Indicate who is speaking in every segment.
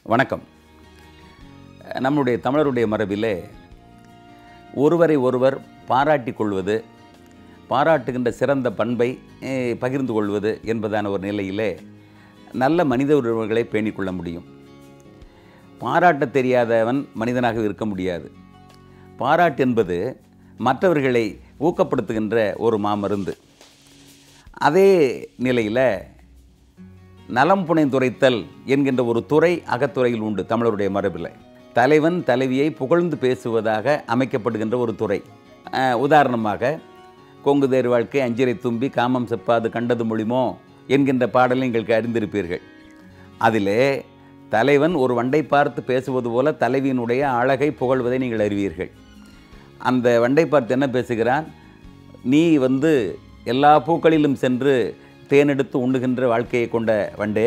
Speaker 1: வணக்கம். நம்முடைய தமிழருடைய மரபிலே ஒருவரை ஒருவர் பாராட்டிக் கொள்வது, பாராட்டுகின்ற சிறந்த பண்பை பகிர்ந்து கொள்வது என்பதான ஒரு நிலையிலே நல்ல மனித உறவுகளை பேணிக்கொள்ள முடியும். பாராட்ட தெரியாதவன் மனிதனாக இருக்க முடியாது. பாராட்டு என்பது மற்றவர்களை ஊக்கப்படுத்துகின்ற ஒரு மாமருந்து. அதே நிலையில் நலம் புனைந்துரைத்தல் என்கின்ற ஒரு துறை அகத்துறையில் உண்டு தமிழருடைய மரபில். தலைவன் தலைவியை புகழ்ந்து பேசுவதாக அமைக்கப்படுகின்ற ஒரு துறை. உதாரணமாக கொங்கு தேர் வாழ்க்கை அஞ்சிரை தும்பி காமம் செப்பாது கண்டது மொழிமோ என்கின்ற பாடலை நீங்கள் அறிந்திருப்பீர்கள். அதிலே தலைவன் ஒரு வண்டை பார்த்து பேசுவது போல தலைவியினுடைய அழகை புகழ்வதை நீங்கள் அறிவீர்கள். அந்த வண்டை பார்த்து என்ன பேசுகிறான்? நீ எல்லா பூக்களிலும் சென்று தேனெடுத்து உண்ணுகின்ற வாழ்க்கையை கொண்ட வண்டே,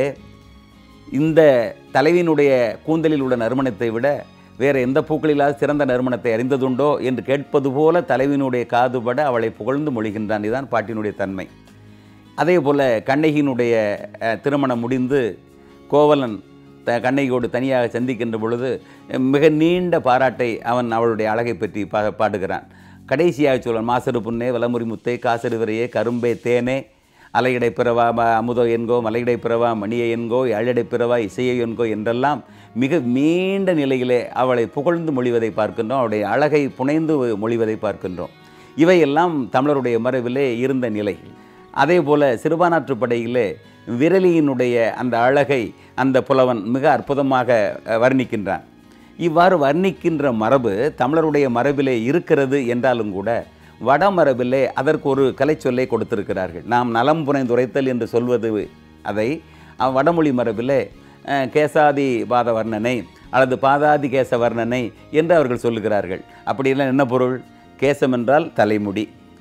Speaker 1: இந்த தலைவியினுடைய கூந்தலில் உள்ள நறுமணத்தை விட வேறு எந்த பூக்களிலாவது சிறந்த நறுமணத்தை அறிந்ததுண்டோ என்று கேட்பது போல தலைவியினுடைய காதுபட அவளை புகழ்ந்து மொழிகின்றான். இதுதான் பாட்டினுடைய தன்மை. அதே போல் கண்ணகியினுடைய திருமணம் முடிந்து கோவலன் கண்ணகியோடு தனியாக சந்திக்கின்ற பொழுது மிக நீண்ட பாராட்டை அவன் அவளுடைய அழகை பற்றி பாடுகிறான். கடைசியாக சொல்வான், மாசரு புன்னே வலமுறி முத்தை காசரு விரையே கரும்பே தேனே அலையடை பிறவா அமுதோ என்கோ மலையடை பிறவா மணியை என்கோ ஏழடை பிறவா இசையை என்கோ என்றெல்லாம் மிக நீண்ட நிலையிலே அவளை புகழ்ந்து மொழிவதை பார்க்கின்றோம். அவளுடைய அழகை புனைந்து மொழிவதை பார்க்கின்றோம். இவையெல்லாம் தமிழருடைய மரபிலே இருந்த நிலை. அதே போல் சிறுபானாற்றுப்படையிலே விரலியினுடைய அந்த அழகை அந்த புலவன் மிக அற்புதமாக வர்ணிக்கின்றான். இவ்வாறு வர்ணிக்கின்ற மரபு தமிழருடைய மரபிலே இருக்கிறது என்றாலும் கூட வடமரபிலே அதற்கு ஒரு கலைச்சொல்லை கொடுத்திருக்கிறார்கள். நாம் நலம் புனைந்துரைத்தல் என்று சொல்வது அதை வடமொழி மரபிலே கேசாதி பாத வர்ணனை அல்லது பாதாதி கேச வர்ணனை என்று அவர்கள் சொல்லுகிறார்கள். அப்படிலாம் என்ன பொருள்? கேசம் என்றால் தலைமுடி,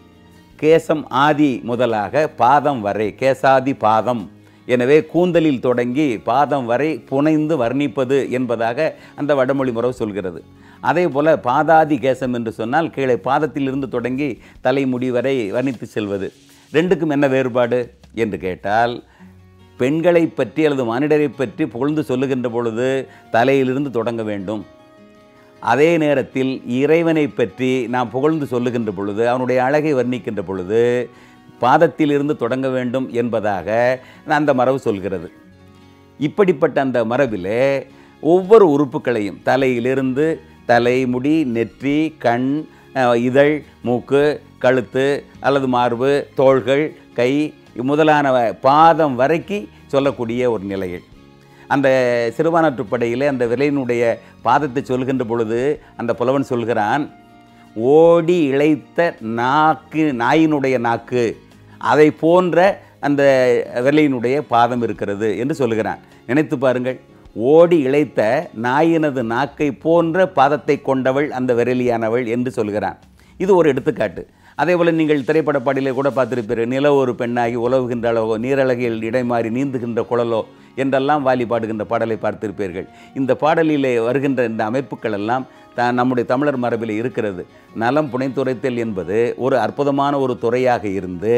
Speaker 1: கேசம் ஆதி முதலாக பாதம் வரை, கேசாதி பாதம். எனவே கூந்தலில் தொடங்கி பாதம் வரை புனைந்து வர்ணிப்பது என்பதாக அந்த வடமொழி மரபு சொல்கிறது. அதே போல் பாதாதி கேசம் என்று சொன்னால் கீழே பாதத்திலிருந்து தொடங்கி தலைமுடி வரை வர்ணித்து செல்வது. ரெண்டுக்கும் என்ன வேறுபாடு என்று கேட்டால், பெண்களை பற்றி அல்லது மானிடரை பற்றி புகழ்ந்து சொல்லுகின்ற பொழுது தலையிலிருந்து தொடங்க வேண்டும். அதே நேரத்தில் இறைவனை பற்றி நாம் புகழ்ந்து சொல்லுகின்ற பொழுது, அவனுடைய அழகை வர்ணிக்கின்ற பொழுது பாதத்திலிருந்து தொடங்க வேண்டும் என்பதாக அந்த மரபு சொல்கிறது. இப்படிப்பட்ட அந்த மரபிலே ஒவ்வொரு உறுப்புகளையும் தலையிலிருந்து தலைமுடி, நெற்றி, கண், இதழ், மூக்கு, கழுத்து அல்லது மார்பு, தோள்கள், கை முதலான பாதம் வரைக்கு சொல்லக்கூடிய ஒரு நிலையில் அந்த சிறுபானாற்றுப்படையிலே அந்த விலையினுடைய பாதத்தை சொல்கின்ற பொழுது அந்த புலவன் சொல்கிறான், ஓடி இழைத்த நாக்கு, நாயினுடைய நாக்கு அதை போன்ற அந்த விலையினுடைய பாதம் இருக்கிறது என்று சொல்லுகிறான். நினைத்து பாருங்கள், ஓடி இழைத்த நாயினது நாக்கை போன்ற பாதத்தை கொண்டவள் அந்த விரலியானவள் என்று சொல்கிறான். இது ஒரு எடுத்துக்காட்டு. அதே போல் நீங்கள் திரைப்பட பாடலை கூட பார்த்திருப்பீர்கள். நில ஒரு பெண்ணாகி உலவுகின்ற அளவோ, நீரழகில் இடைமாறி நீந்துகின்ற குழலோ என்றெல்லாம் வாலி பாடுகின்ற பாடலை பார்த்திருப்பீர்கள். இந்த பாடலிலே வருகின்ற இந்த அமைப்புகள் எல்லாம் நம்முடைய தமிழர் மரபில் இருக்கிறது. நலம் புனைந்துரைத்தல் என்பது ஒரு அற்புதமான ஒரு துறையாக இருந்து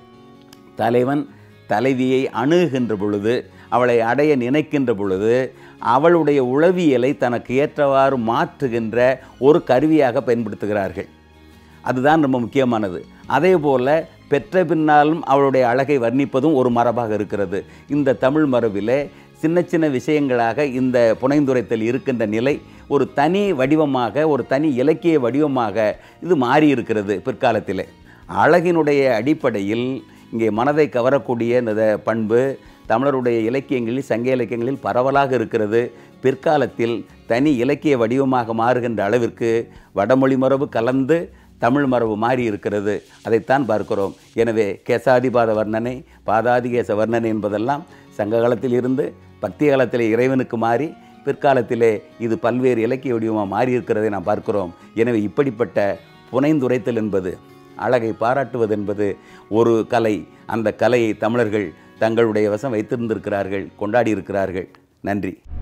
Speaker 1: தலைவன் தலைவியை அணுகுகின்ற பொழுது, அவளை அடைய நினைக்கின்ற பொழுது அவளுடைய உளவியலை தனக்கு ஏற்றவாறு மாற்றுகின்ற ஒரு கருவியாக பயன்படுத்துகிறார்கள். அதுதான் ரொம்ப முக்கியமானது. அதே போல் பெற்ற பின்னாலும் அவளுடைய அழகை வர்ணிப்பதும் ஒரு மரபாக இருக்கிறது. இந்த தமிழ் மரபிலே சின்ன சின்ன விஷயங்களாக இந்த புனைந்துரைத்தல் இருக்கின்ற நிலை ஒரு தனி வடிவமாக, ஒரு தனி இலக்கிய வடிவமாக இது மாறியிருக்கிறது பிற்காலத்திலே. அழகினுடைய அடிப்படையில் இங்கே மனதை கவரக்கூடிய இந்த பண்பு தமிழருடைய இலக்கியங்களில், சங்க இலக்கியங்களில் பரவலாக இருக்கிறது. பிற்காலத்தில் தனி இலக்கிய வடிவமாக மாறுகின்ற அளவிற்கு வடமொழி மரபு கலந்து தமிழ் மரபு மாறி இருக்கிறது. அதைத்தான் பார்க்கிறோம். எனவே கேசாதிபாத வர்ணனை, பாதாதிகேச வர்ணனை என்பதெல்லாம் சங்க காலத்தில் இருந்து பக்தி காலத்திலே இறைவனுக்கு மாறி பிற்காலத்திலே இது பல்வேறு இலக்கிய வடிவமாக மாறி இருக்கிறதை நாம் பார்க்கிறோம். எனவே இப்படிப்பட்ட புனைந்துரைத்தல் என்பது, அழகை பாராட்டுவது என்பது ஒரு கலை. அந்த கலையை தமிழர்கள் தங்களுடைய வசம் வைத்திருந்திருக்கிறார்கள், கொண்டாடி இருக்கிறார்கள். நன்றி.